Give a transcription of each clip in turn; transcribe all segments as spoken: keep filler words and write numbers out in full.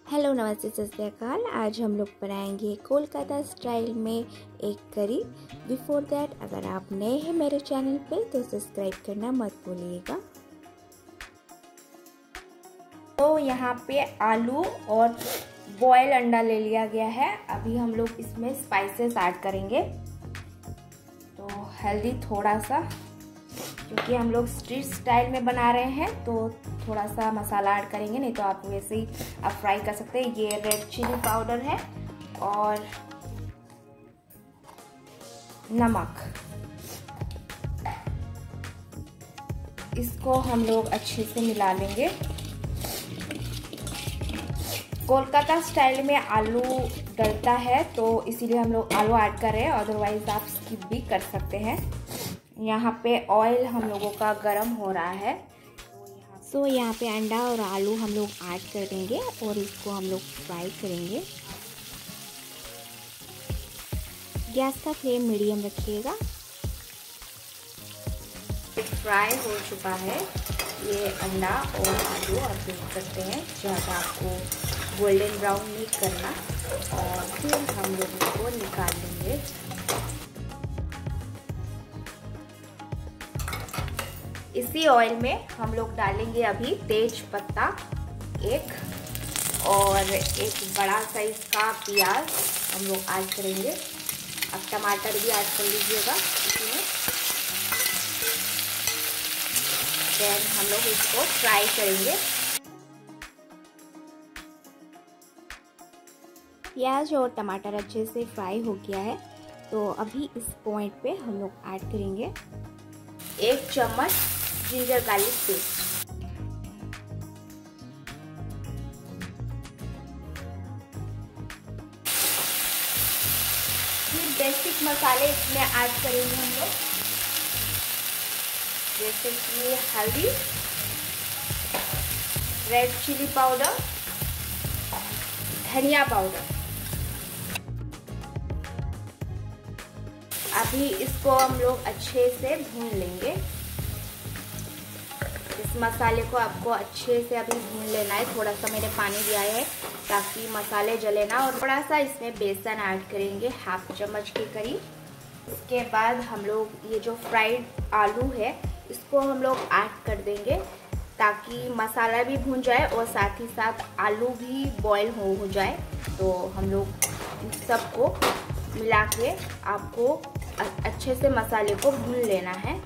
Hello नमस्ते सत श्री अकाल। आज हम लोग बनाएंगे कोलकाता स्टाइल में एक करी। बिफोर दैट अगर आप नए हैं मेरे चैनल पे तो सब्सक्राइब करना मत भूलिएगा। तो यहाँ पे आलू और बॉयल अंडा ले लिया गया है। अभी हम लोग इसमें स्पाइसेस ऐड करेंगे। तो हल्दी थोड़ा सा, क्योंकि हम लोग स्ट्रीट स्टाइल में बना रहे हैं तो थोड़ा सा मसाला ऐड करेंगे, नहीं तो आप वैसे ही आप फ्राई कर सकते हैं। ये रेड चिली पाउडर है और नमक। इसको हम लोग अच्छे से मिला लेंगे। कोलकाता स्टाइल में आलू डलता है तो इसीलिए हम लोग आलू ऐड कर रहे हैं, अदरवाइज आप स्किप भी कर सकते हैं। यहाँ पे ऑयल हम लोगों का गरम हो रहा है। सो so, यहाँ पे अंडा और आलू हम लोग ऐड कर देंगे और इसको हम लोग फ्राई करेंगे। गैस का फ्लेम मीडियम रखिएगा। फ्राई हो चुका है ये अंडा और आलू, आप देख सकते हैं। ज़्यादा आपको गोल्डन ब्राउन नहीं करना और फिर हम लोग इसको निकाल लेंगे। इसी ऑयल में हम लोग डालेंगे अभी तेज पत्ता एक और एक बड़ा साइज का प्याज हम लोग ऐड करेंगे। अब टमाटर भी ऐड कर लीजिएगा इसमें। देन हम लोग इसको फ्राई करेंगे। प्याज और टमाटर अच्छे से फ्राई हो गया है तो अभी इस पॉइंट पे हम लोग ऐड करेंगे एक चम्मच जिंजर गार्लिक पेस्ट। फिर बेसिक मसाले इसमें ऐड करेंगे हम लोग, जैसे कि हल्दी, रेड चिली पाउडर, धनिया पाउडर। अभी इसको हम लोग अच्छे से भून लेंगे। इस मसाले को आपको अच्छे से अभी भून लेना है। थोड़ा सा मैंने पानी दिया है ताकि मसाले जले ना। और थोड़ा सा इसमें बेसन ऐड करेंगे, हाफ चम्मच के करीब। इसके बाद हम लोग ये जो फ्राइड आलू है इसको हम लोग ऐड कर देंगे ताकि मसाला भी भून जाए और साथ ही साथ आलू भी बॉईल हो हो जाए। तो हम लोग इन सबको मिला के आपको अच्छे से मसाले को भून लेना है।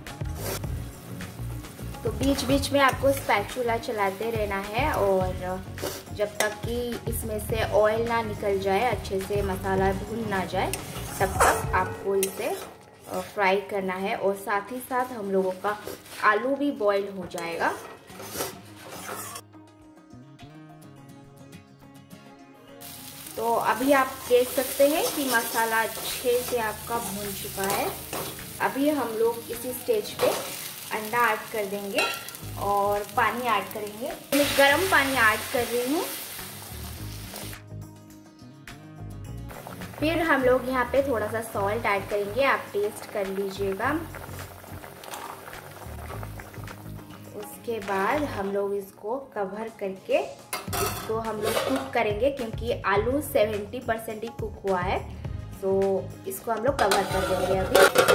तो बीच बीच में आपको स्पैचुला चलाते रहना है और जब तक कि इसमें से ऑयल ना निकल जाए, अच्छे से मसाला भून ना जाए, तब तक आपको इसे फ्राई करना है। और साथ ही साथ हम लोगों का आलू भी बॉईल हो जाएगा। तो अभी आप देख सकते हैं कि मसाला अच्छे से आपका भून चुका है। अभी हम लोग इसी स्टेज पे अंडा ऐड कर देंगे और पानी ऐड करेंगे। मैं गर्म पानी ऐड कर रही हूँ। फिर हम लोग यहाँ पे थोड़ा सा सॉल्ट ऐड करेंगे, आप टेस्ट कर लीजिएगा। उसके बाद हम लोग इसको कवर करके इसको हम लोग कुक करेंगे, क्योंकि आलू सत्तर परसेंट ही कुक हुआ है। तो इसको हम लोग कवर कर देंगे अभी।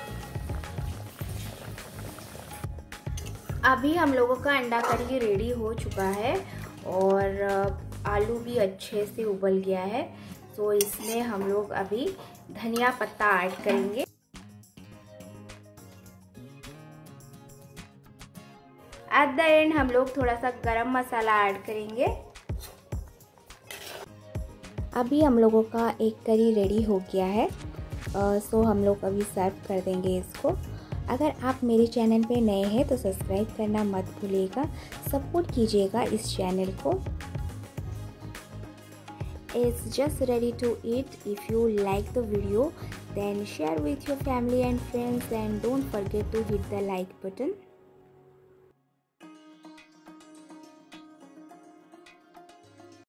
अभी हम लोगों का अंडा करी रेडी हो चुका है और आलू भी अच्छे से उबल गया है। तो इसमें हम लोग अभी धनिया पत्ता ऐड करेंगे। एट द एंड हम लोग थोड़ा सा गरम मसाला ऐड करेंगे। अभी हम लोगों का एक करी रेडी हो गया है। आ, सो हम लोग अभी सर्व कर देंगे इसको। अगर आप मेरे चैनल पे नए हैं तो सब्सक्राइब करना मत भूलिएगा, सपोर्ट कीजिएगा इस चैनल को। It's just ready to eat. If you like the video, then share with your family and friends and don't forget to hit the like button.